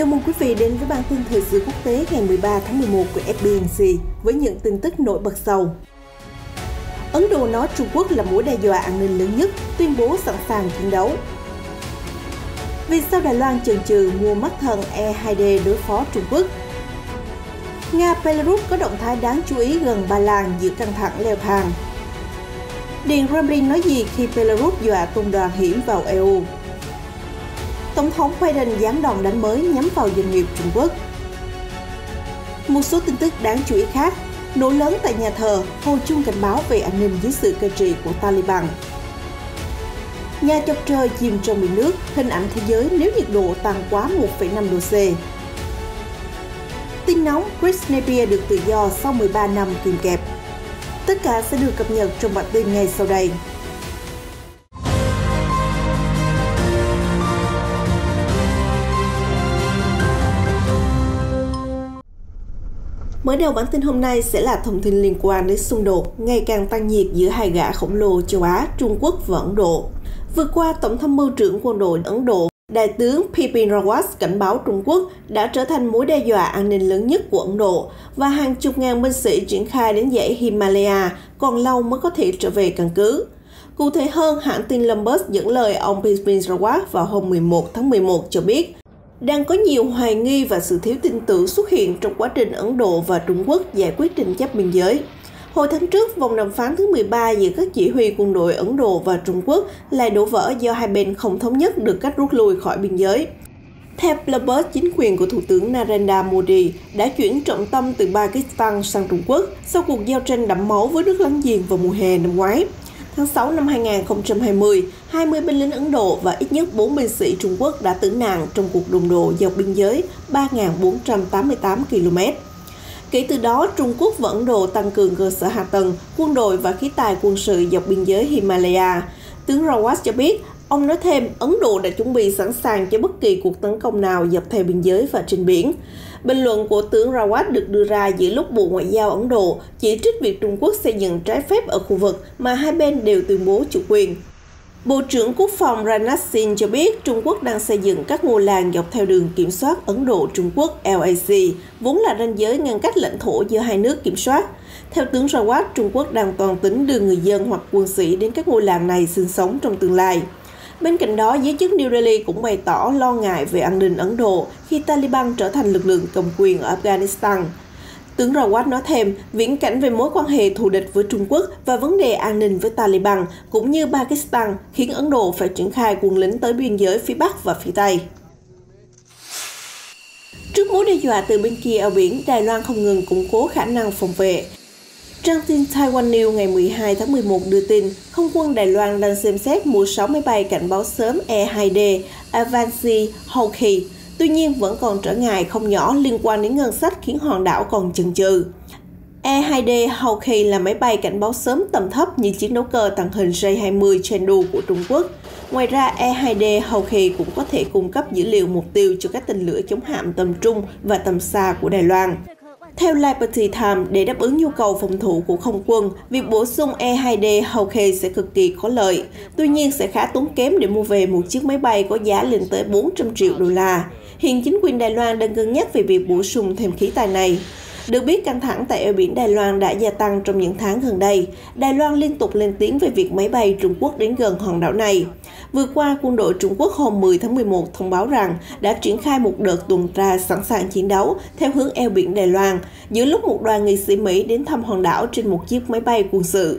Chào mừng quý vị đến với bản tin thời sự quốc tế ngày 13 tháng 11 của FBNC với những tin tức nổi bật sau. Ấn Độ nói Trung Quốc là mối đe dọa an ninh lớn nhất, tuyên bố sẵn sàng chiến đấu. Vì sao Đài Loan chần chừ mua mắt thần E2D đối phó Trung Quốc? Nga-Belarus có động thái đáng chú ý gần Ba Lan giữa căng thẳng leo thang. Điện Kremlin nói gì khi Belarus dọa tung đoàn hiểm vào EU? Tổng thống Biden giáng đòn đánh mới nhắm vào doanh nghiệp Trung Quốc. Một số tin tức đáng chú ý khác, nổ lớn tại nhà thờ, hồi chuông cảnh báo về an ninh dưới sự cai trị của Taliban. Nhà chọc trời chìm trong biển nước, hình ảnh thế giới nếu nhiệt độ tăng quá 1,5 độ C. Tin nóng, Chris Napier được tự do sau 13 năm kìm kẹp. Tất cả sẽ được cập nhật trong bản tin ngay sau đây. Mở đầu bản tin hôm nay sẽ là thông tin liên quan đến xung đột ngày càng tăng nhiệt giữa hai gã khổng lồ châu Á, Trung Quốc và Ấn Độ. Vừa qua, Tổng tham mưu trưởng quân đội Ấn Độ, Đại tướng Bipin Rawat cảnh báo Trung Quốc đã trở thành mối đe dọa an ninh lớn nhất của Ấn Độ và hàng chục ngàn binh sĩ triển khai đến dãy Himalaya còn lâu mới có thể trở về căn cứ. Cụ thể hơn, hãng tin Bloomberg dẫn lời ông Bipin Rawat vào hôm 11 tháng 11 cho biết, đang có nhiều hoài nghi và sự thiếu tin tưởng xuất hiện trong quá trình Ấn Độ và Trung Quốc giải quyết tranh chấp biên giới. Hồi tháng trước, vòng đàm phán thứ 13 giữa các chỉ huy quân đội Ấn Độ và Trung Quốc lại đổ vỡ do hai bên không thống nhất được cách rút lui khỏi biên giới. Theo Bloomberg, chính quyền của Thủ tướng Narendra Modi đã chuyển trọng tâm từ Pakistan sang Trung Quốc sau cuộc giao tranh đẫm máu với nước láng giềng vào mùa hè năm ngoái. Tháng 6 năm 2020, 20 binh lính Ấn Độ và ít nhất 4 binh sĩ Trung Quốc đã tử nạn trong cuộc đụng độ dọc biên giới 3.488 km. Kể từ đó, Trung Quốc và Ấn Độ tăng cường cơ sở hạ tầng, quân đội và khí tài quân sự dọc biên giới Himalaya. Tướng Rawat cho biết, ông nói thêm Ấn Độ đã chuẩn bị sẵn sàng cho bất kỳ cuộc tấn công nào dọc theo biên giới và trên biển. Bình luận của tướng Rawat được đưa ra giữa lúc Bộ Ngoại giao Ấn Độ chỉ trích việc Trung Quốc xây dựng trái phép ở khu vực mà hai bên đều tuyên bố chủ quyền. Bộ trưởng Quốc phòng Rajnath Singh cho biết Trung Quốc đang xây dựng các ngôi làng dọc theo đường kiểm soát Ấn Độ-Trung Quốc LAC, vốn là ranh giới ngăn cách lãnh thổ giữa hai nước kiểm soát. Theo tướng Rawat, Trung Quốc đang toan tính đưa người dân hoặc quân sĩ đến các ngôi làng này sinh sống trong tương lai. Bên cạnh đó, giới chức New Delhi cũng bày tỏ lo ngại về an ninh Ấn Độ khi Taliban trở thành lực lượng cầm quyền ở Afghanistan. Tướng Rawat nói thêm, viễn cảnh về mối quan hệ thù địch với Trung Quốc và vấn đề an ninh với Taliban cũng như Pakistan khiến Ấn Độ phải triển khai quân lính tới biên giới phía Bắc và phía Tây. Trước mối đe dọa từ bên kia eo biển, Đài Loan không ngừng củng cố khả năng phòng vệ. Trang tin Taiwan News ngày 12 tháng 11 đưa tin, Không quân Đài Loan đang xem xét mua 6 máy bay cảnh báo sớm E2D Advanced Hawkeye. Tuy nhiên, vẫn còn trở ngại không nhỏ liên quan đến ngân sách khiến hòn đảo còn chần chừ. E2D Hawkeye là máy bay cảnh báo sớm tầm thấp như chiến đấu cơ tàng hình J-20 Chengdu của Trung Quốc. Ngoài ra, E2D Hawkeye cũng có thể cung cấp dữ liệu mục tiêu cho các tên lửa chống hạm tầm trung và tầm xa của Đài Loan. Theo Liberty Times, để đáp ứng nhu cầu phòng thủ của không quân, việc bổ sung E2D Hawkeye sẽ cực kỳ có lợi. Tuy nhiên, sẽ khá tốn kém để mua về một chiếc máy bay có giá lên tới 400 triệu đô la. Hiện chính quyền Đài Loan đang cân nhắc về việc bổ sung thêm khí tài này. Được biết, căng thẳng tại eo biển Đài Loan đã gia tăng trong những tháng gần đây. Đài Loan liên tục lên tiếng về việc máy bay Trung Quốc đến gần hòn đảo này. Vừa qua, quân đội Trung Quốc hôm 10 tháng 11 thông báo rằng đã triển khai một đợt tuần tra sẵn sàng chiến đấu theo hướng eo biển Đài Loan, giữa lúc một đoàn nghị sĩ Mỹ đến thăm hòn đảo trên một chiếc máy bay quân sự.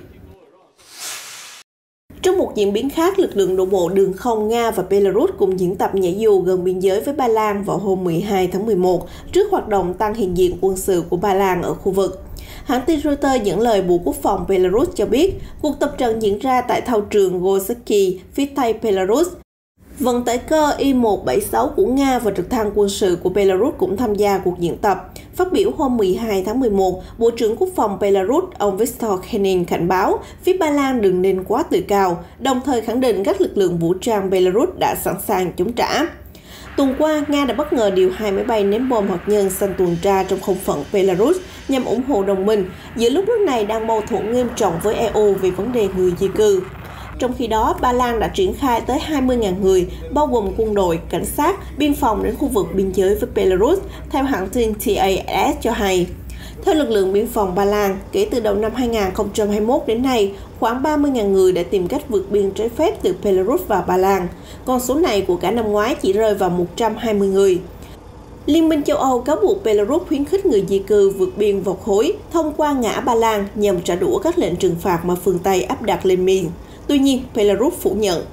Trong một diễn biến khác, lực lượng đổ bộ đường không Nga và Belarus cùng diễn tập nhảy dù gần biên giới với Ba Lan vào hôm 12 tháng 11 trước hoạt động tăng hiện diện quân sự của Ba Lan ở khu vực. Hãng tin Reuters dẫn lời Bộ Quốc phòng Belarus cho biết, cuộc tập trận diễn ra tại thao trường Gorski, phía tây Belarus. Vận tải cơ I-176 của Nga và trực thăng quân sự của Belarus cũng tham gia cuộc diễn tập. Phát biểu hôm 12 tháng 11, Bộ trưởng Quốc phòng Belarus ông Viktor Kenin cảnh báo phía Ba Lan đừng nên quá tự cao, đồng thời khẳng định các lực lượng vũ trang Belarus đã sẵn sàng chống trả. Tuần qua, Nga đã bất ngờ điều 2 máy bay ném bom hạt nhân sang tuần tra trong không phận Belarus nhằm ủng hộ đồng minh, giữa lúc nước này đang mâu thuẫn nghiêm trọng với EU về vấn đề người di cư. Trong khi đó, Ba Lan đã triển khai tới 20.000 người, bao gồm quân đội, cảnh sát, biên phòng đến khu vực biên giới với Belarus, theo hãng tin TASS cho hay. Theo lực lượng biên phòng Ba Lan, kể từ đầu năm 2021 đến nay, khoảng 30.000 người đã tìm cách vượt biên trái phép từ Belarus vào Ba Lan. Con số này của cả năm ngoái chỉ rơi vào 120 người. Liên minh châu Âu cáo buộc Belarus khuyến khích người di cư vượt biên vào khối thông qua ngã Ba Lan nhằm trả đũa các lệnh trừng phạt mà phương Tây áp đặt lên Minsk. Tuy nhiên, Belarus phủ nhận.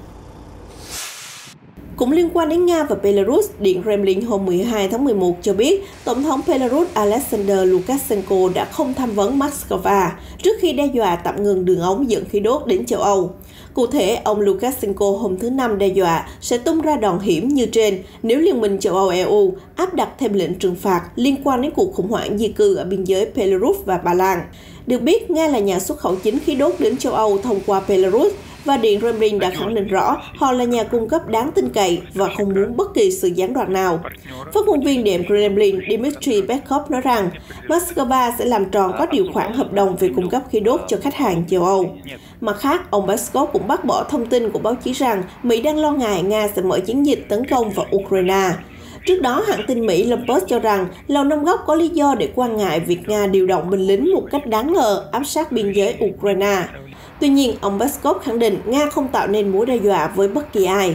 Cũng liên quan đến Nga và Belarus, Điện Kremlin hôm 12 tháng 11 cho biết Tổng thống Belarus Alexander Lukashenko đã không tham vấn Moscow trước khi đe dọa tạm ngừng đường ống dẫn khí đốt đến châu Âu. Cụ thể, ông Lukashenko hôm thứ Năm đe dọa sẽ tung ra đòn hiểm như trên nếu Liên minh châu Âu EU áp đặt thêm lệnh trừng phạt liên quan đến cuộc khủng hoảng di cư ở biên giới Belarus và Ba Lan. Được biết, Nga là nhà xuất khẩu chính khí đốt đến châu Âu thông qua Belarus, và Điện Kremlin đã khẳng định rõ họ là nhà cung cấp đáng tin cậy và không muốn bất kỳ sự gián đoạn nào. Phát ngôn viên Điện Kremlin Dmitry Peskov nói rằng Moscow sẽ làm tròn các điều khoản hợp đồng về cung cấp khí đốt cho khách hàng châu Âu. Mặt khác, ông Peskov cũng bác bỏ thông tin của báo chí rằng Mỹ đang lo ngại Nga sẽ mở chiến dịch tấn công vào Ukraine. Trước đó, hãng tin Mỹ Bloomberg cho rằng Lầu Năm Góc có lý do để quan ngại việc Nga điều động binh lính một cách đáng ngờ áp sát biên giới Ukraine. Tuy nhiên, ông Peskov khẳng định Nga không tạo nên mối đe dọa với bất kỳ ai.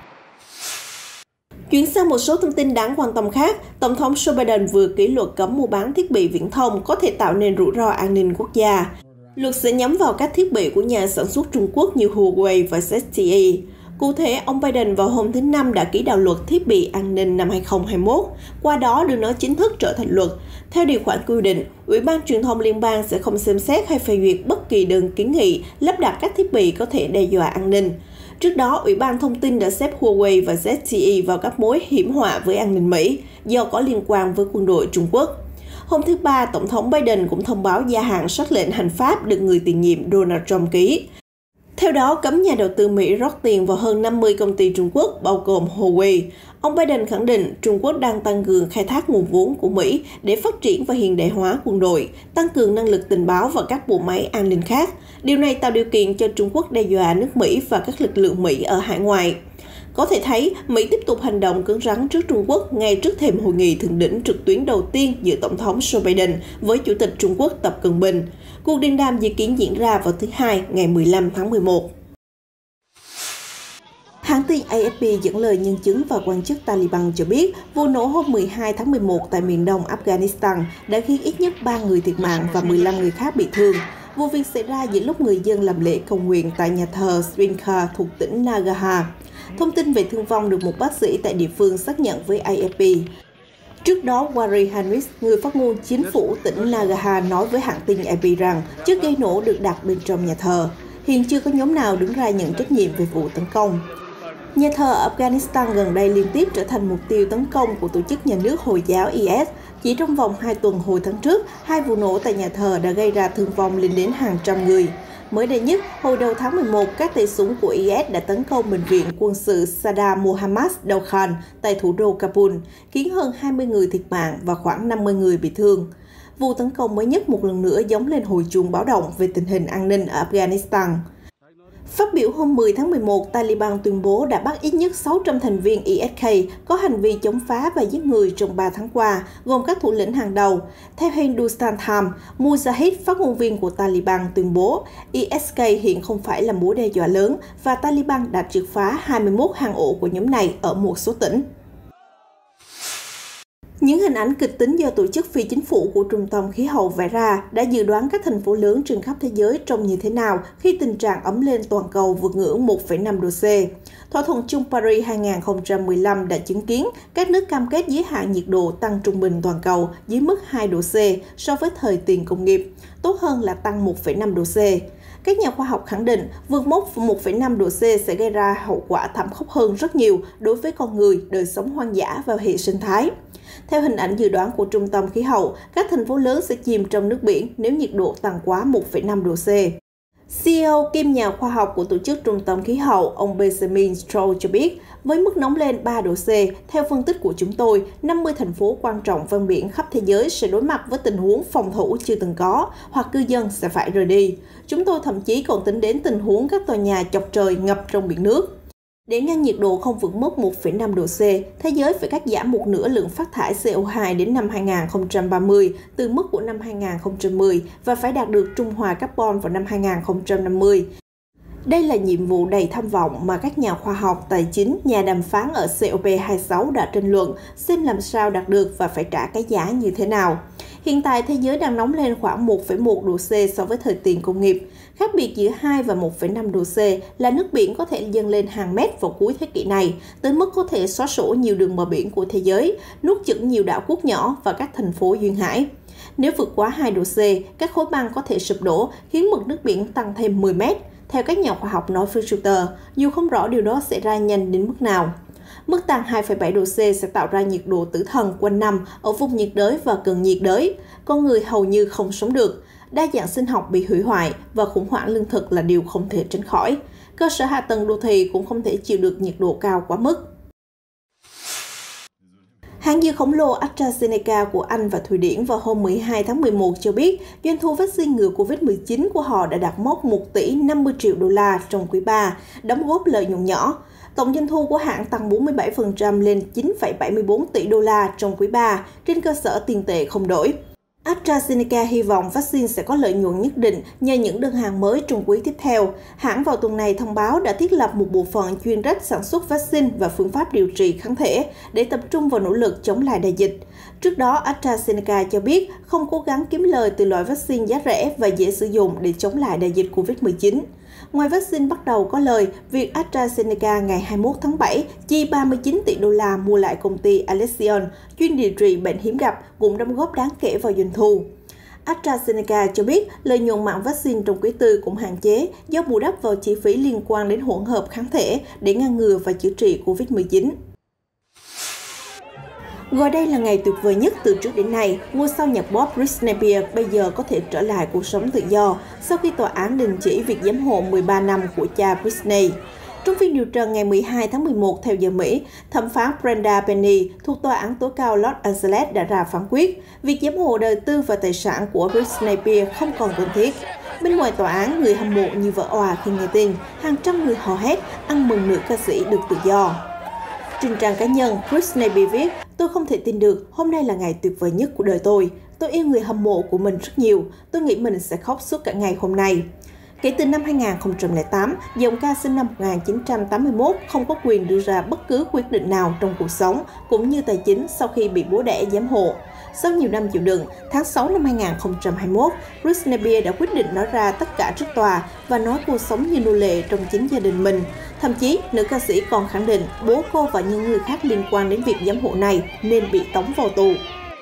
Chuyển sang một số thông tin đáng quan tâm khác, Tổng thống Joe Biden vừa kỷ luật cấm mua bán thiết bị viễn thông có thể tạo nên rủi ro an ninh quốc gia. Luật sẽ nhắm vào các thiết bị của nhà sản xuất Trung Quốc như Huawei và ZTE. Cụ thể, ông Biden vào hôm thứ Năm đã ký đạo luật thiết bị an ninh năm 2021, qua đó đưa nó chính thức trở thành luật. Theo điều khoản quy định, Ủy ban Truyền thông Liên bang sẽ không xem xét hay phê duyệt bất kỳ đơn kiến nghị lắp đặt các thiết bị có thể đe dọa an ninh. Trước đó, Ủy ban Thông tin đã xếp Huawei và ZTE vào các mối hiểm họa với an ninh Mỹ do có liên quan với quân đội Trung Quốc. Hôm thứ Ba, Tổng thống Biden cũng thông báo gia hạn sắc lệnh hành pháp được người tiền nhiệm Donald Trump ký. Theo đó, cấm nhà đầu tư Mỹ rót tiền vào hơn 50 công ty Trung Quốc, bao gồm Huawei. Ông Biden khẳng định Trung Quốc đang tăng cường khai thác nguồn vốn của Mỹ để phát triển và hiện đại hóa quân đội, tăng cường năng lực tình báo và các bộ máy an ninh khác. Điều này tạo điều kiện cho Trung Quốc đe dọa nước Mỹ và các lực lượng Mỹ ở hải ngoại. Có thể thấy, Mỹ tiếp tục hành động cứng rắn trước Trung Quốc ngay trước thềm hội nghị thượng đỉnh trực tuyến đầu tiên giữa Tổng thống Joe Biden với Chủ tịch Trung Quốc Tập Cận Bình. Cuộc điện đàm dự kiến diễn ra vào thứ Hai, ngày 15 tháng 11. Hãng tin AFP dẫn lời nhân chứng và quan chức Taliban cho biết vụ nổ hôm 12 tháng 11 tại miền đông Afghanistan đã khiến ít nhất 3 người thiệt mạng và 15 người khác bị thương. Vụ việc xảy ra giữa lúc người dân làm lễ cầu nguyện tại nhà thờ Srinkhar thuộc tỉnh Nangarhar. Thông tin về thương vong được một bác sĩ tại địa phương xác nhận với AFP. Trước đó, Wari Hanwis, người phát ngôn chính phủ tỉnh Nangarhar, nói với hãng tin AP rằng chất gây nổ được đặt bên trong nhà thờ. Hiện chưa có nhóm nào đứng ra nhận trách nhiệm về vụ tấn công. Nhà thờ ở Afghanistan gần đây liên tiếp trở thành mục tiêu tấn công của tổ chức nhà nước Hồi giáo IS. Chỉ trong vòng 2 tuần hồi tháng trước, 2 vụ nổ tại nhà thờ đã gây ra thương vong lên đến hàng trăm người. Mới đây nhất, hồi đầu tháng 11, các tay súng của IS đã tấn công bệnh viện quân sự Saddam Mohammad Doukhan tại thủ đô Kabul, khiến hơn 20 người thiệt mạng và khoảng 50 người bị thương. Vụ tấn công mới nhất một lần nữa gióng lên hồi chuông báo động về tình hình an ninh ở Afghanistan. Phát biểu hôm 10 tháng 11, Taliban tuyên bố đã bắt ít nhất 600 thành viên ISK có hành vi chống phá và giết người trong 3 tháng qua, gồm các thủ lĩnh hàng đầu. Theo Hindustan Times, Mujahid, phát ngôn viên của Taliban, tuyên bố ISK hiện không phải là mối đe dọa lớn và Taliban đã triệt phá 21 hang ổ của nhóm này ở một số tỉnh. Những hình ảnh kịch tính do tổ chức phi chính phủ của Trung tâm Khí hậu vẽ ra đã dự đoán các thành phố lớn trên khắp thế giới trông như thế nào khi tình trạng ấm lên toàn cầu vượt ngưỡng 1,5 độ C. Thỏa thuận chung Paris 2015 đã chứng kiến các nước cam kết giới hạn nhiệt độ tăng trung bình toàn cầu dưới mức 2 độ C so với thời tiền công nghiệp, tốt hơn là tăng 1,5 độ C. Các nhà khoa học khẳng định vượt mốc 1,5 độ C sẽ gây ra hậu quả thảm khốc hơn rất nhiều đối với con người, đời sống hoang dã và hệ sinh thái. Theo hình ảnh dự đoán của Trung tâm Khí hậu, các thành phố lớn sẽ chìm trong nước biển nếu nhiệt độ tăng quá 1,5 độ C. CEO kiêm nhà khoa học của Tổ chức Trung tâm Khí hậu, ông Benjamin Stroll cho biết, với mức nóng lên 3 độ C, theo phân tích của chúng tôi, 50 thành phố quan trọng ven biển khắp thế giới sẽ đối mặt với tình huống phòng thủ chưa từng có, hoặc cư dân sẽ phải rời đi. Chúng tôi thậm chí còn tính đến tình huống các tòa nhà chọc trời ngập trong biển nước. Để ngăn nhiệt độ không vượt mức 1,5 độ C, thế giới phải cắt giảm một nửa lượng phát thải CO2 đến năm 2030 từ mức của năm 2010 và phải đạt được trung hòa carbon vào năm 2050. Đây là nhiệm vụ đầy tham vọng mà các nhà khoa học, tài chính, nhà đàm phán ở COP26 đã tranh luận xem làm sao đạt được và phải trả cái giá như thế nào. Hiện tại, thế giới đang nóng lên khoảng 1,1 độ C so với thời tiền công nghiệp. Khác biệt giữa 2 và 1,5 độ C là nước biển có thể dâng lên hàng mét vào cuối thế kỷ này, tới mức có thể xóa sổ nhiều đường bờ biển của thế giới, nuốt chửng nhiều đảo quốc nhỏ và các thành phố duyên hải. Nếu vượt quá 2 độ C, các khối băng có thể sụp đổ, khiến mực nước biển tăng thêm 10 mét. Theo các nhà khoa học nói với Reuters, dù không rõ điều đó sẽ ra nhanh đến mức nào. Mức tăng 2,7 độ C sẽ tạo ra nhiệt độ tử thần quanh năm ở vùng nhiệt đới và cận nhiệt đới. Con người hầu như không sống được. Đa dạng sinh học bị hủy hoại và khủng hoảng lương thực là điều không thể tránh khỏi. Cơ sở hạ tầng đô thị cũng không thể chịu được nhiệt độ cao quá mức. Hãng dược khổng lồ AstraZeneca của Anh và Thụy Điển vào hôm 12 tháng 11 cho biết doanh thu vaccine ngừa COVID-19 của họ đã đạt mốc 1 tỷ 50 triệu đô la trong quý 3, đóng góp lợi nhuận nhỏ. Tổng doanh thu của hãng tăng 47% lên 9,74 tỷ đô la trong quý 3 trên cơ sở tiền tệ không đổi. AstraZeneca hy vọng vaccine sẽ có lợi nhuận nhất định nhờ những đơn hàng mới trong quý tiếp theo. Hãng vào tuần này thông báo đã thiết lập một bộ phận chuyên trách sản xuất vaccine và phương pháp điều trị kháng thể để tập trung vào nỗ lực chống lại đại dịch. Trước đó, AstraZeneca cho biết không cố gắng kiếm lời từ loại vaccine giá rẻ và dễ sử dụng để chống lại đại dịch COVID-19. Ngoài vaccine bắt đầu có lời, việc AstraZeneca ngày 21 tháng 7 chi 39 tỷ đô la mua lại công ty Alexion, chuyên điều trị bệnh hiếm gặp, cũng đóng góp đáng kể vào doanh thu. AstraZeneca cho biết lợi nhuận mạng vaccine trong quý tư cũng hạn chế do bù đắp vào chi phí liên quan đến hỗn hợp kháng thể để ngăn ngừa và chữa trị COVID-19. Gọi đây là ngày tuyệt vời nhất từ trước đến nay, ngôi sao nhạc pop Britney Spears bây giờ có thể trở lại cuộc sống tự do sau khi tòa án đình chỉ việc giám hộ 13 năm của cha Britney. Trong phiên điều trần ngày 12 tháng 11 theo giờ Mỹ, thẩm phán Brenda Penny thuộc Tòa án tối cao Los Angeles đã ra phán quyết việc giám hộ đời tư và tài sản của Britney Spears không còn cần thiết. Bên ngoài tòa án, người hâm mộ như vỡ òa khi nghe tin, hàng trăm người hò hét ăn mừng nữ ca sĩ được tự do. Trên trang cá nhân, Britney Spears viết, tôi không thể tin được, hôm nay là ngày tuyệt vời nhất của đời tôi. Tôi yêu người hâm mộ của mình rất nhiều, tôi nghĩ mình sẽ khóc suốt cả ngày hôm nay. Kể từ năm 2008, giọng ca sinh năm 1981 không có quyền đưa ra bất cứ quyết định nào trong cuộc sống, cũng như tài chính sau khi bị bố đẻ giám hộ. Sau nhiều năm chịu đựng, tháng 6 năm 2021, Britney Spears đã quyết định nói ra tất cả trước tòa và nói cô sống như nô lệ trong chính gia đình mình. Thậm chí, nữ ca sĩ còn khẳng định bố cô và những người khác liên quan đến việc giám hộ này nên bị tống vào tù.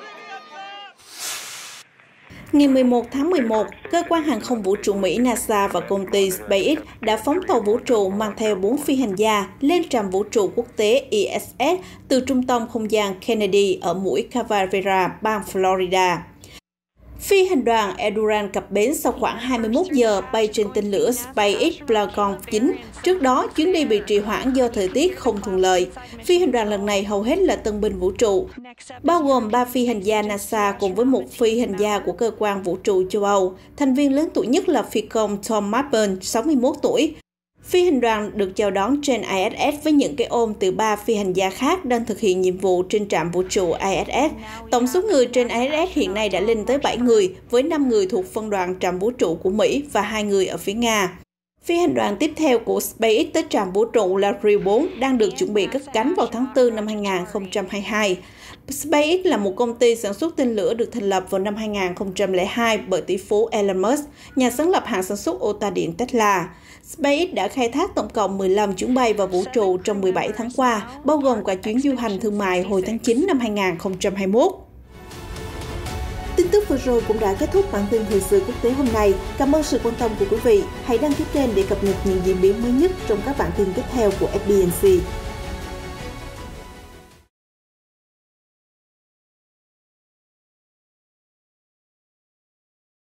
Ngày 11 tháng 11, cơ quan hàng không vũ trụ Mỹ NASA và công ty SpaceX đã phóng tàu vũ trụ mang theo 4 phi hành gia lên trạm vũ trụ quốc tế ISS từ trung tâm không gian Kennedy ở mũi Cavalera, bang Florida. Phi hành đoàn Endurance cập bến sau khoảng 21 giờ bay trên tên lửa SpaceX Falcon 9. Trước đó, chuyến đi bị trì hoãn do thời tiết không thuận lợi. Phi hành đoàn lần này hầu hết là tân binh vũ trụ, bao gồm 3 phi hành gia NASA cùng với một phi hành gia của cơ quan vũ trụ châu Âu. Thành viên lớn tuổi nhất là phi công Tom Marple, 61 tuổi. Phi hành đoàn được chào đón trên ISS với những cái ôm từ 3 phi hành gia khác đang thực hiện nhiệm vụ trên trạm vũ trụ ISS. Tổng số người trên ISS hiện nay đã lên tới 7 người, với 5 người thuộc phân đoàn trạm vũ trụ của Mỹ và 2 người ở phía Nga. Phi hành đoàn tiếp theo của SpaceX tới trạm vũ trụ là Crew 4 đang được chuẩn bị cất cánh vào tháng 4 năm 2022. SpaceX là một công ty sản xuất tên lửa được thành lập vào năm 2002 bởi tỷ phú Elon Musk, nhà sáng lập hãng sản xuất ô tô điện Tesla. SpaceX đã khai thác tổng cộng 15 chuyến bay vào vũ trụ trong 17 tháng qua, bao gồm cả chuyến du hành thương mại hồi tháng 9 năm 2021. Tin tức vừa rồi cũng đã kết thúc bản tin thời sự quốc tế hôm nay. Cảm ơn sự quan tâm của quý vị. Hãy đăng ký kênh để cập nhật những diễn biến mới nhất trong các bản tin tiếp theo của FBNC.